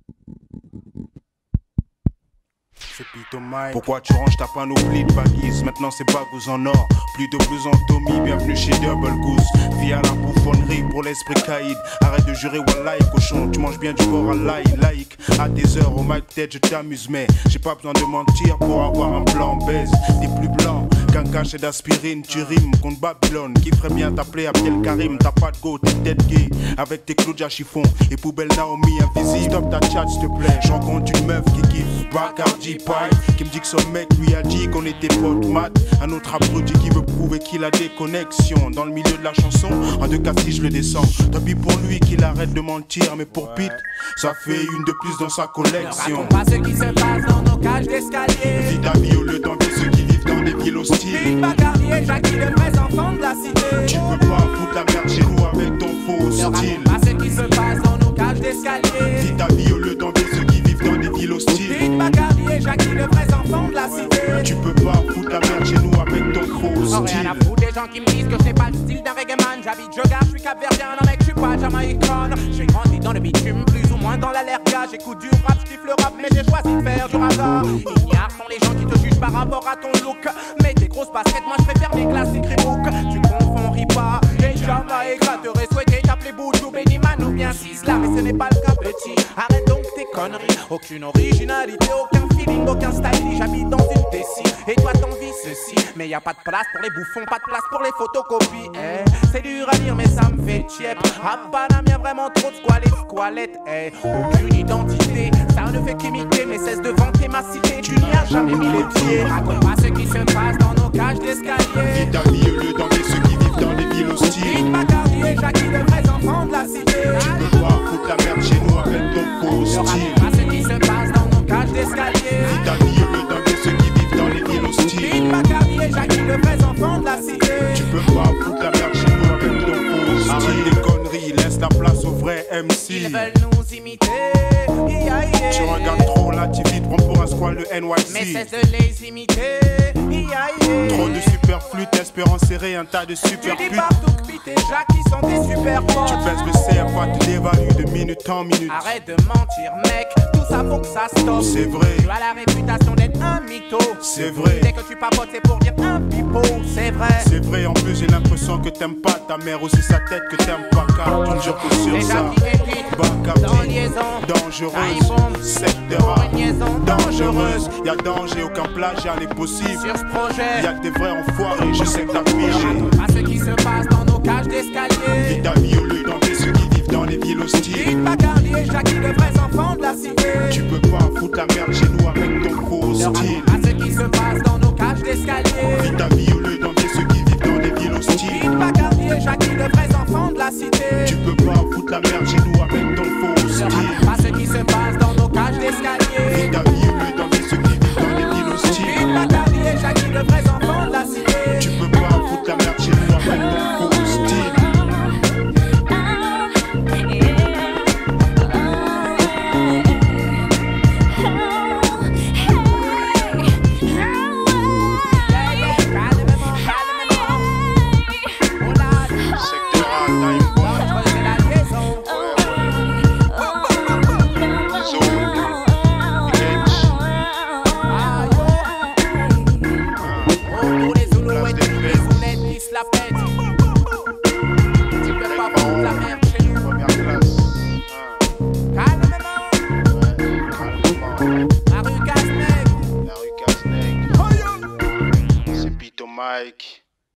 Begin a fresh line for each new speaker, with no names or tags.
Pourquoi tu ranges ta panoplie de baguises? Maintenant c'est bagous en or. Plus de blues en Tommy, bienvenue chez Double Goose. Via la bouffonnerie pour l'esprit caïd. Arrête de jurer wallahi cochon, tu manges bien du porc à l'ail. Laïque, à tes heures au mic tête je t'amuse. Mais j'ai pas besoin de mentir pour avoir un plan baise. T'es plus blanc qu'un cachet d'aspirine. Tu rimes contre Babylone, qui ferait bien t'appeler Abdel Karim. T'as pas de go, t'es tête gay avec tes clous de chiffon et poubelle Naomi invisible. Stop ta chat s'il te plaît, j'en compte une meuf qui kiffe Bacardi Pie, qui me dit que son mec lui a dit qu'on était potes mat. Un autre abruti qui veut prouver qu'il a des connexions dans le milieu de la chanson. En deux cas si je le descends, tant pis pour lui qu'il arrête de mentir. Mais pour Pete, ça fait une de plus dans sa collection.
Ne raconte pas ce qui se passe dans nos cages d'escalier.
Vis ta vie au lieu d'envier ceux qui vivent dans des villes hostiles.
Pete, Bacardi et Jackie, les vrais enfants de la cité.
Tu peux pas foutre la merde chez nous avec ton faux style.
Ne raconte pas ce qui se passe dans nos cages d'escalier.
Vis ta vie au lieu d'envier ceux qui vivent dans des villes hostiles.
Pete, Bacardi et Jackie, les vrais enfants de la cité.
Tu peux pas foutre la merde chez nous avec ton faux
Oh,
style.
rien à foutre des gens qui me disent que c'est pas le style d'un reggae man. J'habite Jogar, je suis capverdien, non mec, je suis pas jamaïcain. J'ai grandi dans le bitume, plus ou moins dans l'allergia. J'écoute du rap, je kiffe le rap, mais j'ai choisi de faire du raga. Ignares sont les gens qui te jugent par rapport à ton look. Mais tes grosses baskets, moi je préfère mes classiques Reebok. Tu confonds Ripa et Jamaïca. T'aurais souhaité t'appeler Boudou, Bennyman ou bien Sisla. Mais ce n'est pas le cas petit, arrête donc tes conneries. Aucune originalité, aucun feeling, aucun style. J'habite dans une Tessie et toi t'envies ceci. Mais y a pas de place pour les bouffons, pas de place pour les photocopies. C'est dur à dire mais ça me fait tiep. À Paname y'a vraiment trop de squalettes. Aucune identité, ça ne fait qu'imiter. Mais cesse de vanter ma cité, tu n'y as jamais mis les pieds. Raconte pas ce qui se passe dans nos cages d'escalier.
Vis ta vie au lieu d'envier ceux qui vivent dans des villes hostiles.
Pete, Bacardi et Jackie, les vrais enfants de la cité.
Tu peux pas foutre la merde chez nous avec ton faux
Ne
style.
raconte pas ce qui se passe dans nos cages d'escalier.
Vis ta vie au lieu d'envier ceux qui vivent dans les villes hostiles.
Pete, Bacardi et Jackie, les vrais enfants de la cité.
Tu peux pas foutre la merde chez nous avec ton faux style. Arrête des conneries, laisse la place aux vrais MC.
Ils veulent nous imiter.
Tu regardes trop la TV, te prends pour un squal de
Mais
NYC.
cesse de les imiter.
Trop de superflu, t'espérant serrer un tas de
Tu
super
dis
putes.
partout que Pete et Jackie sont des super potes.
Tu baisses le CFA, tu dévalues de minute en minute.
Arrête de mentir mec, tout ça faut que ça stoppe.
C'est vrai,
Tu as la réputation d'être un mytho.
c'est vrai.
Dès que tu papotes c'est pour dire un pipeau. C'est vrai.
C'est vrai, en plus j'ai l'impression que t'aimes pas ta mère, aussi sa tête que t'aimes pas car tu ne jures que
Et
sur ça.
Jackie et Pete dans
Bacardi,
liaison.
dangereuse, secteur
Pour une liaison
dangereuse. Y'a danger, aucun plagiat n'est possible.
sur ce projet.
Y'a que des vrais enfoirés, je sais que t'as pigé.
À ce qui se passe dans nos cages d'escalier.
Vis ta vie au lieu d'envier ceux qui vivent dans les villes hostiles.
Pete, Bacardi et Jackie, les vrais enfants de la cité.
Tu peux pas foutre la merde chez nous avec ton faux
Ne
style.
raconte pas ce qui se passe dans nos cages d'escalier.
Vis ta vie au lieu d'envier ceux qui vivent dans des villes hostiles.
Pete, Bacardi et Jackie, les vrais enfants de la cité.
Tu peux pas foutre la merde chez nous avec ton faux
Ne
style.
raconte pas ce qui se passe dans nos cages d'escalier.
Vis ta vie au lieu d'envier ceux qui vivent dans des villes hostiles.
Pete, Bacardi et Jackie, les vrais enfants de la cité.
Tu peux pas foutre la merde chez nous avec ton faux style.
Calmement, calmement. Oh là,
Secteur A, time bomb,
c'est la liaison.
zone, edge.
Aïe, oh, tous les Zoulous et tous les Zoulettes qui se la pètent. Tu peux pas foutre la merde chez nous.
Première classe.
Calmement,
Calmement.
la rue Casnec.
La rue Casneg. C'est Pito Mike.